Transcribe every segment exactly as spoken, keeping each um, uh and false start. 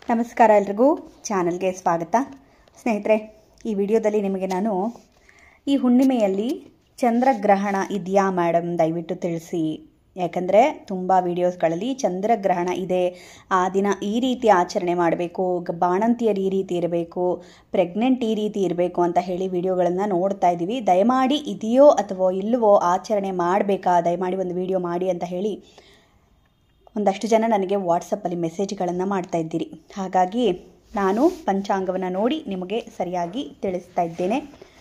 ನಮಸ್ಕಾರ ಎಲ್ರಿಗೂ ಚಾನಲ್ಗೆ ಸ್ವಾಗತ ಸ್ನೇಹಿತರೆ. ಈ ವಿಡಿಯೋದಲ್ಲಿ ನಿಮಗೆ ನಾನು ಈ ಹುಣ್ಣಿಮೆಯಲ್ಲಿ ಚಂದ್ರಗ್ರಹಣ ಇದೆಯಾ ಮೇಡಮ್ ದಯವಿಟ್ಟು ತಿಳಿಸಿ. ಯಾಕಂದರೆ ತುಂಬ ವಿಡಿಯೋಸ್ಗಳಲ್ಲಿ ಚಂದ್ರಗ್ರಹಣ ಇದೆ, ಆ ದಿನ ಈ ರೀತಿ ಆಚರಣೆ ಮಾಡಬೇಕು, ಬಾಣಂತಿಯರು ಈ ರೀತಿ ಇರಬೇಕು, ಪ್ರೆಗ್ನೆಂಟ್ ಈ ರೀತಿ ಇರಬೇಕು ಅಂತ ಹೇಳಿ ವಿಡಿಯೋಗಳನ್ನು ನೋಡ್ತಾ ಇದ್ದೀವಿ. ದಯಮಾಡಿ ಇದೆಯೋ ಅಥವಾ ಇಲ್ಲವೋ ಆಚರಣೆ ಮಾಡಬೇಕಾ, ದಯಮಾಡಿ ಒಂದು ವಿಡಿಯೋ ಮಾಡಿ ಅಂತ ಹೇಳಿ ಒಂದಷ್ಟು ಜನ ನನಗೆ ವಾಟ್ಸಪ್ಪಲ್ಲಿ ಮೆಸೇಜ್ಗಳನ್ನು ಮಾಡ್ತಾ ಇದ್ದೀರಿ. ಹಾಗಾಗಿ ನಾನು ಪಂಚಾಂಗವನ್ನು ನೋಡಿ ನಿಮಗೆ ಸರಿಯಾಗಿ ತಿಳಿಸ್ತಾ ಇದ್ದೇನೆ.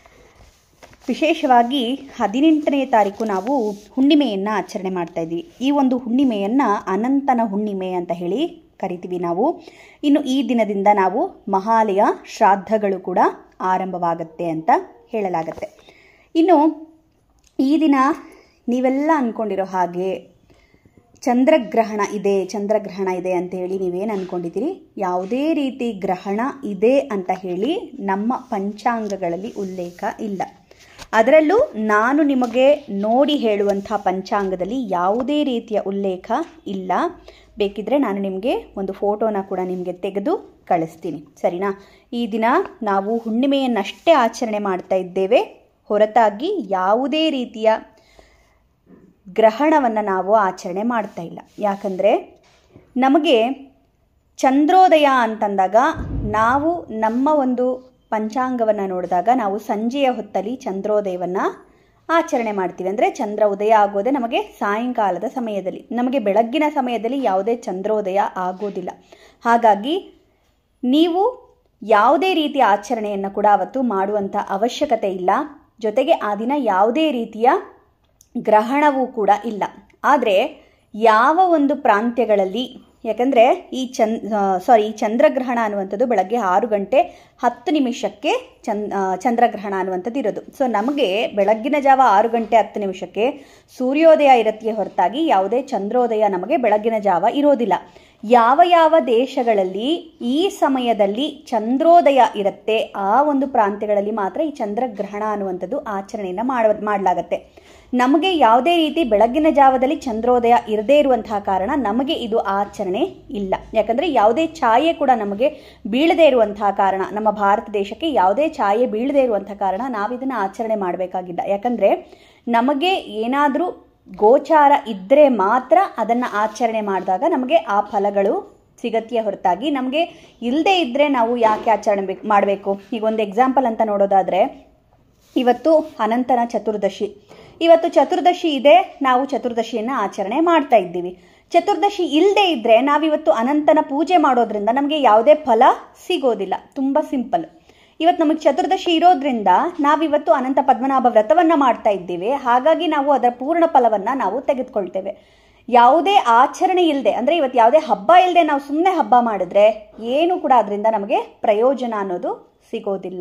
ವಿಶೇಷವಾಗಿ ಹದಿನೆಂಟನೇ ತಾರೀಕು ನಾವು ಹುಣ್ಣಿಮೆಯನ್ನು ಆಚರಣೆ ಮಾಡ್ತಾ ಇದ್ದೀವಿ. ಈ ಒಂದು ಹುಣ್ಣಿಮೆಯನ್ನು ಅನಂತನ ಹುಣ್ಣಿಮೆ ಅಂತ ಹೇಳಿ ಕರಿತೀವಿ ನಾವು. ಇನ್ನು ಈ ದಿನದಿಂದ ನಾವು ಮಹಾಲಯ ಶ್ರಾದ್ದಗಳು ಕೂಡ ಆರಂಭವಾಗುತ್ತೆ ಅಂತ ಹೇಳಲಾಗುತ್ತೆ. ಇನ್ನು ಈ ದಿನ ನೀವೆಲ್ಲ ಅಂದ್ಕೊಂಡಿರೋ ಹಾಗೆ ಚಂದ್ರಗ್ರಹಣ ಇದೆ ಚಂದ್ರಗ್ರಹಣ ಇದೆ ಅಂತ ಹೇಳಿ ನೀವೇನು ಅಂದ್ಕೊಂಡಿದ್ದೀರಿ, ಯಾವುದೇ ರೀತಿ ಗ್ರಹಣ ಇದೆ ಅಂತ ಹೇಳಿ ನಮ್ಮ ಪಂಚಾಂಗಗಳಲ್ಲಿ ಉಲ್ಲೇಖ ಇಲ್ಲ. ಅದರಲ್ಲೂ ನಾನು ನಿಮಗೆ ನೋಡಿ ಹೇಳುವಂಥ ಪಂಚಾಂಗದಲ್ಲಿ ಯಾವುದೇ ರೀತಿಯ ಉಲ್ಲೇಖ ಇಲ್ಲ. ಬೇಕಿದ್ರೆ ನಾನು ನಿಮಗೆ ಒಂದು ಫೋಟೋನ ಕೂಡ ನಿಮಗೆ ತೆಗೆದು ಕಳಿಸ್ತೀನಿ, ಸರಿನಾ. ಈ ದಿನ ನಾವು ಹುಣ್ಣಿಮೆಯನ್ನಷ್ಟೇ ಆಚರಣೆ ಮಾಡ್ತಾ ಇದ್ದೇವೆ, ಹೊರತಾಗಿ ಯಾವುದೇ ರೀತಿಯ ಗ್ರಹಣವನ್ನು ನಾವು ಆಚರಣೆ ಮಾಡ್ತಾ ಇಲ್ಲ. ಯಾಕಂದರೆ ನಮಗೆ ಚಂದ್ರೋದಯ ಅಂತಂದಾಗ ನಾವು ನಮ್ಮ ಒಂದು ಪಂಚಾಂಗವನ್ನು ನೋಡಿದಾಗ ನಾವು ಸಂಜೆಯ ಹೊತ್ತಲ್ಲಿ ಚಂದ್ರೋದಯವನ್ನು ಆಚರಣೆ ಮಾಡ್ತೀವಿ. ಅಂದರೆ ಚಂದ್ರ ಉದಯ ಆಗೋದೇ ನಮಗೆ ಸಾಯಂಕಾಲದ ಸಮಯದಲ್ಲಿ, ನಮಗೆ ಬೆಳಗ್ಗಿನ ಸಮಯದಲ್ಲಿ ಯಾವುದೇ ಚಂದ್ರೋದಯ ಆಗೋದಿಲ್ಲ. ಹಾಗಾಗಿ ನೀವು ಯಾವುದೇ ರೀತಿಯ ಆಚರಣೆಯನ್ನು ಕೂಡ ಅವತ್ತು ಮಾಡುವಂಥ ಅವಶ್ಯಕತೆ ಇಲ್ಲ. ಜೊತೆಗೆ ಆ ದಿನ ಯಾವುದೇ ರೀತಿಯ ಗ್ರಹಣವೂ ಕೂಡ ಇಲ್ಲ. ಆದರೆ ಯಾವ ಒಂದು ಪ್ರಾಂತ್ಯಗಳಲ್ಲಿ, ಯಾಕಂದರೆ ಈ ಚಂದ್ ಸಾರಿ ಚಂದ್ರಗ್ರಹಣ ಅನ್ನುವಂಥದ್ದು ಬೆಳಗ್ಗೆ ಆರು ಗಂಟೆ ಹತ್ತು ನಿಮಿಷಕ್ಕೆ ಚಂದ್ ಚಂದ್ರಗ್ರಹಣ ಅನ್ನುವಂಥದ್ದು ಇರೋದು. ಸೊ ನಮಗೆ ಬೆಳಗ್ಗಿನ ಜಾವ ಆರು ಗಂಟೆ ಹತ್ತು ನಿಮಿಷಕ್ಕೆ ಸೂರ್ಯೋದಯ ಇರುತ್ತೆ, ಹೊರತಾಗಿ ಯಾವುದೇ ಚಂದ್ರೋದಯ ನಮಗೆ ಬೆಳಗ್ಗಿನ ಜಾವ ಇರೋದಿಲ್ಲ. ಯಾವ ಯಾವ ದೇಶಗಳಲ್ಲಿ ಈ ಸಮಯದಲ್ಲಿ ಚಂದ್ರೋದಯ ಇರುತ್ತೆ ಆ ಒಂದು ಪ್ರಾಂತ್ಯಗಳಲ್ಲಿ ಮಾತ್ರ ಈ ಚಂದ್ರಗ್ರಹಣ ಅನ್ನುವಂಥದ್ದು ಆಚರಣೆಯನ್ನು ಮಾಡ ಮಾಡಲಾಗತ್ತೆ. ನಮಗೆ ಯಾವುದೇ ರೀತಿ ಬೆಳಗ್ಗಿನ ಜಾವದಲ್ಲಿ ಚಂದ್ರೋದಯ ಇರದೇ ಇರುವಂತಹ ಕಾರಣ ನಮಗೆ ಇದು ಆಚರಣೆ ಇಲ್ಲ. ಯಾಕಂದರೆ ಯಾವುದೇ ಛಾಯೆ ಕೂಡ ನಮಗೆ ಬೀಳದೇ ಇರುವಂತಹ ಕಾರಣ, ನಮ್ಮ ಭಾರತ ದೇಶಕ್ಕೆ ಯಾವುದೇ ಛಾಯೆ ಬೀಳದೇ ಇರುವಂತಹ ಕಾರಣ ನಾವಿದನ್ನು ಆಚರಣೆ ಮಾಡಬೇಕಾಗಿಲ್ಲ. ಯಾಕಂದರೆ ನಮಗೆ ಏನಾದರೂ ಗೋಚಾರ ಇದ್ದರೆ ಮಾತ್ರ ಅದನ್ನು ಆಚರಣೆ ಮಾಡಿದಾಗ ನಮಗೆ ಆ ಫಲಗಳು ಸಿಗತ್ತೆಯೇ ಹೊರತಾಗಿ ನಮಗೆ ಇಲ್ಲದೇ ಇದ್ದರೆ ನಾವು ಯಾಕೆ ಆಚರಣೆ ಬೇಕು ಮಾಡಬೇಕು. ಈಗ ಒಂದು ಎಕ್ಸಾಂಪಲ್ ಅಂತ ನೋಡೋದಾದರೆ, ಇವತ್ತು ಅನಂತನ ಚತುರ್ದಶಿ, ಇವತ್ತು ಚತುರ್ದಶಿ ಇದೆ, ನಾವು ಚತುರ್ದಶಿಯನ್ನು ಆಚರಣೆ ಮಾಡ್ತಾ ಇದ್ದೀವಿ. ಚತುರ್ದಶಿ ಇಲ್ಲದೆ ಇದ್ದರೆ ನಾವಿವತ್ತು ಅನಂತನ ಪೂಜೆ ಮಾಡೋದ್ರಿಂದ ನಮಗೆ ಯಾವುದೇ ಫಲ ಸಿಗೋದಿಲ್ಲ. ತುಂಬ ಸಿಂಪಲ್. ಇವತ್ತು ನಮಗೆ ಚತುರ್ದಶಿ ಇರೋದ್ರಿಂದ ನಾವಿವತ್ತು ಅನಂತ ಪದ್ಮನಾಭ ವ್ರತವನ್ನು ಮಾಡ್ತಾ ಇದ್ದೀವಿ. ಹಾಗಾಗಿ ನಾವು ಅದರ ಪೂರ್ಣ ಫಲವನ್ನು ನಾವು ತೆಗೆದುಕೊಳ್ತೇವೆ. ಯಾವುದೇ ಆಚರಣೆ ಇಲ್ಲದೆ, ಅಂದರೆ ಇವತ್ತು ಯಾವುದೇ ಹಬ್ಬ ಇಲ್ಲದೆ ನಾವು ಸುಮ್ಮನೆ ಹಬ್ಬ ಮಾಡಿದ್ರೆ ಏನು ಕೂಡ ಅದರಿಂದ ನಮಗೆ ಪ್ರಯೋಜನ ಅನ್ನೋದು ಸಿಗೋದಿಲ್ಲ.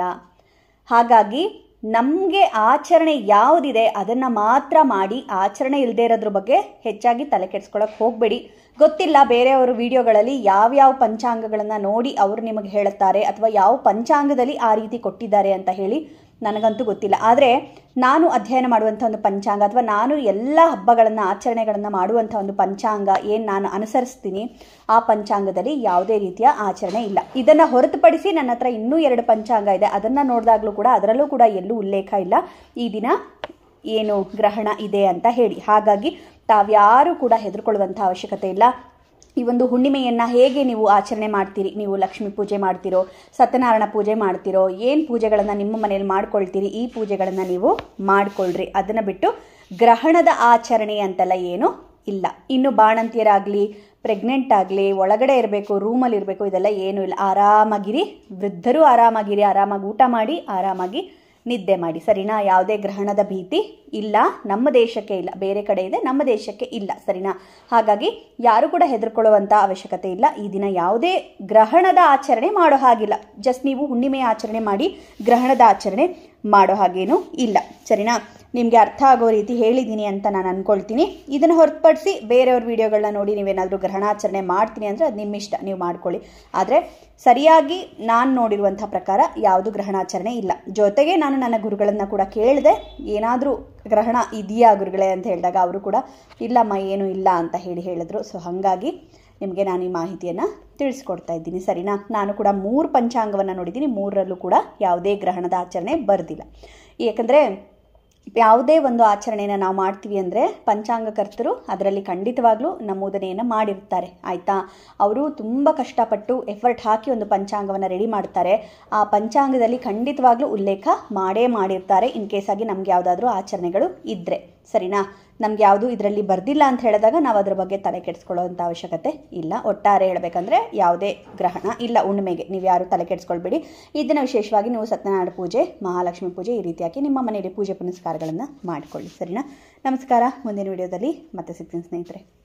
ಹಾಗಾಗಿ ನಮಗೆ ಆಚರಣೆ ಯಾವುದಿದೆ ಅದನ್ನು ಮಾತ್ರ ಮಾಡಿ, ಆಚರಣೆ ಇಲ್ಲದೆ ಇರೋದ್ರ ಬಗ್ಗೆ ಹೆಚ್ಚಾಗಿ ತಲೆ ಕೆಡಿಸ್ಕೊಳ್ಳೋಕೆ ಹೋಗಬೇಡಿ. ಗೊತ್ತಿಲ್ಲ ಬೇರೆಯವರು ವಿಡಿಯೋಗಳಲ್ಲಿ ಯಾವ್ಯಾವ ಪಂಚಾಂಗಗಳನ್ನು ನೋಡಿ ಅವರು ನಿಮಗೆ ಹೇಳುತ್ತಾರೆ ಅಥವಾ ಯಾವ ಪಂಚಾಂಗದಲ್ಲಿ ಆ ರೀತಿ ಕೊಟ್ಟಿದ್ದಾರೆ ಅಂತ ಹೇಳಿ ನನಗಂತೂ ಗೊತ್ತಿಲ್ಲ. ಆದರೆ ನಾನು ಅಧ್ಯಯನ ಮಾಡುವಂಥ ಒಂದು ಪಂಚಾಂಗ ಅಥವಾ ನಾನು ಎಲ್ಲ ಹಬ್ಬಗಳನ್ನು ಆಚರಣೆಗಳನ್ನು ಮಾಡುವಂಥ ಒಂದು ಪಂಚಾಂಗ ಏನು ನಾನು ಅನುಸರಿಸ್ತೀನಿ, ಆ ಪಂಚಾಂಗದಲ್ಲಿ ಯಾವುದೇ ರೀತಿಯ ಆಚರಣೆ ಇಲ್ಲ. ಇದನ್ನು ಹೊರತುಪಡಿಸಿ ನನ್ನ ಹತ್ರ ಇನ್ನೂ ಎರಡು ಪಂಚಾಂಗ ಇದೆ, ಅದನ್ನು ನೋಡಿದಾಗಲೂ ಕೂಡ ಅದರಲ್ಲೂ ಕೂಡ ಎಲ್ಲೂ ಉಲ್ಲೇಖ ಇಲ್ಲ ಈ ದಿನ ಏನು ಗ್ರಹಣ ಇದೆ ಅಂತ ಹೇಳಿ. ಹಾಗಾಗಿ ತಾವ್ಯಾರೂ ಕೂಡ ಹೆದರ್ಕೊಳ್ಳುವಂಥ ಅವಶ್ಯಕತೆ ಇಲ್ಲ. ಈ ಒಂದು ಹುಣ್ಣಿಮೆಯನ್ನು ಹೇಗೆ ನೀವು ಆಚರಣೆ ಮಾಡ್ತೀರಿ, ನೀವು ಲಕ್ಷ್ಮೀ ಪೂಜೆ ಮಾಡ್ತಿರೋ, ಸತ್ಯನಾರಾಯಣ ಪೂಜೆ ಮಾಡ್ತಿರೋ, ಏನು ಪೂಜೆಗಳನ್ನು ನಿಮ್ಮ ಮನೇಲಿ ಮಾಡ್ಕೊಳ್ತೀರಿ ಈ ಪೂಜೆಗಳನ್ನು ನೀವು ಮಾಡ್ಕೊಳ್ರಿ. ಅದನ್ನು ಬಿಟ್ಟು ಗ್ರಹಣದ ಆಚರಣೆ ಅಂತೆಲ್ಲ ಏನೂ ಇಲ್ಲ. ಇನ್ನು ಬಾಣಂತಿಯರಾಗಲಿ, ಪ್ರೆಗ್ನೆಂಟ್ ಆಗಲಿ, ಒಳಗಡೆ ಇರಬೇಕು, ರೂಮಲ್ಲಿ ಇರಬೇಕು, ಇದೆಲ್ಲ ಏನೂ ಇಲ್ಲ. ಆರಾಮಾಗಿರಿ, ವೃದ್ಧರು ಆರಾಮಾಗಿರಿ, ಆರಾಮಾಗಿ ಊಟ ಮಾಡಿ, ಆರಾಮಾಗಿ ನಿದ್ದೆ ಮಾಡಿ, ಸರಿನಾ. ಯಾವುದೇ ಗ್ರಹಣದ ಭೀತಿ ಇಲ್ಲ, ನಮ್ಮ ದೇಶಕ್ಕೆ ಇಲ್ಲ, ಬೇರೆ ಕಡೆ ಇದೆ, ನಮ್ಮ ದೇಶಕ್ಕೆ ಇಲ್ಲ, ಸರಿನಾ. ಹಾಗಾಗಿ ಯಾರು ಕೂಡ ಹೆದರ್ಕೊಳ್ಳುವಂಥ ಅವಶ್ಯಕತೆ ಇಲ್ಲ. ಈ ದಿನ ಯಾವುದೇ ಗ್ರಹಣದ ಆಚರಣೆ ಮಾಡೋ ಹಾಗಿಲ್ಲ. ಜಸ್ಟ್ ನೀವು ಹುಣ್ಣಿಮೆ ಆಚರಣೆ ಮಾಡಿ, ಗ್ರಹಣದ ಆಚರಣೆ ಮಾಡೋ ಹಾಗೇನೂ ಇಲ್ಲ, ಸರಿನಾ. ನಿಮಗೆ ಅರ್ಥ ಆಗೋ ರೀತಿ ಹೇಳಿದ್ದೀನಿ ಅಂತ ನಾನು ಅಂದ್ಕೊಳ್ತೀನಿ. ಇದನ್ನು ಹೊರತುಪಡಿಸಿ ಬೇರೆಯವ್ರ ವಿಡಿಯೋಗಳನ್ನ ನೋಡಿ ನೀವೇನಾದರೂ ಗ್ರಹಣಾಚರಣೆ ಮಾಡ್ತೀನಿ ಅಂದರೆ ಅದು ನಿಮ್ಮ ಇಷ್ಟ, ನೀವು ಮಾಡ್ಕೊಳ್ಳಿ. ಆದರೆ ಸರಿಯಾಗಿ ನಾನು ನೋಡಿರುವಂಥ ಪ್ರಕಾರ ಯಾವುದು ಗ್ರಹಣಾಚರಣೆ ಇಲ್ಲ. ಜೊತೆಗೆ ನಾನು ನನ್ನ ಗುರುಗಳನ್ನು ಕೂಡ ಕೇಳಿದೆ, ಏನಾದರೂ ಗ್ರಹಣ ಇದೆಯಾ ಗುರುಗಳೇ ಅಂತ ಹೇಳಿದಾಗ ಅವರು ಕೂಡ ಇಲ್ಲಮ್ಮ ಏನೂ ಇಲ್ಲ ಅಂತ ಹೇಳಿ ಹೇಳಿದ್ರು. ಸೊ ಹಾಗಾಗಿ ನಿಮಗೆ ನಾನು ಈ ಮಾಹಿತಿಯನ್ನು ತಿಳಿಸ್ಕೊಡ್ತಾ ಇದ್ದೀನಿ. ಸರಿನಾ? ನಾನು ಕೂಡ ಮೂರು ಪಂಚಾಂಗವನ್ನು ನೋಡಿದ್ದೀನಿ, ಮೂರರಲ್ಲೂ ಕೂಡ ಯಾವುದೇ ಗ್ರಹಣದ ಆಚರಣೆ ಬರ್ದಿಲ್ಲ. ಯಾಕಂದರೆ ಯಾವುದೇ ಒಂದು ಆಚರಣೆಯನ್ನು ನಾವು ಮಾಡ್ತೀವಿ ಅಂದರೆ ಪಂಚಾಂಗಕರ್ತರು ಅದರಲ್ಲಿ ಖಂಡಿತವಾಗ್ಲೂ ನಮೂದನೆಯನ್ನು ಮಾಡಿರ್ತಾರೆ. ಆಯಿತಾ? ಅವರು ತುಂಬ ಕಷ್ಟಪಟ್ಟು ಎಫರ್ಟ್ ಹಾಕಿ ಒಂದು ಪಂಚಾಂಗವನ್ನು ರೆಡಿ ಮಾಡ್ತಾರೆ. ಆ ಪಂಚಾಂಗದಲ್ಲಿ ಖಂಡಿತವಾಗ್ಲೂ ಉಲ್ಲೇಖ ಮಾಡೇ ಮಾಡಿರ್ತಾರೆ, ಇನ್ ಕೇಸ್ ಆಗಿ ನಮ್ಗೆ ಯಾವುದಾದ್ರೂ ಆಚರಣೆಗಳು ಇದ್ದರೆ. ಸರಿನಾ? ನಮ್ಗೆ ಯಾವುದು ಇದರಲ್ಲಿ ಬರ್ದಿಲ್ಲ ಅಂತ ಹೇಳಿದಾಗ ನಾವು ಅದ್ರ ಬಗ್ಗೆ ತಲೆ ಕೆಡಿಸ್ಕೊಳ್ಳೋವಂಥ ಅವಶ್ಯಕತೆ ಇಲ್ಲ. ಒಟ್ಟಾರೆ ಹೇಳಬೇಕಂದ್ರೆ ಯಾವುದೇ ಗ್ರಹಣ ಇಲ್ಲ ಹುಣ್ಣಿಮೆಗೆ, ನೀವು ಯಾರು ತಲೆ ಕೆಡಿಸ್ಕೊಳ್ಬೇಡಿ. ಇದನ್ನು ವಿಶೇಷವಾಗಿ ನೀವು ಸತ್ಯನಾರಾಯಣ ಪೂಜೆ, ಮಹಾಲಕ್ಷ್ಮಿ ಪೂಜೆ ಈ ರೀತಿಯಾಗಿ ನಿಮ್ಮ ಮನೆಯಲ್ಲಿ ಪೂಜೆ ಪುನಸ್ಕಾರಗಳನ್ನು ಮಾಡಿಕೊಳ್ಳಿ. ಸರಿನಾ? ನಮಸ್ಕಾರ. ಮುಂದಿನ ವಿಡಿಯೋದಲ್ಲಿ ಮತ್ತೆ ಸಿಗ್ತೀನಿ ಸ್ನೇಹಿತರೆ.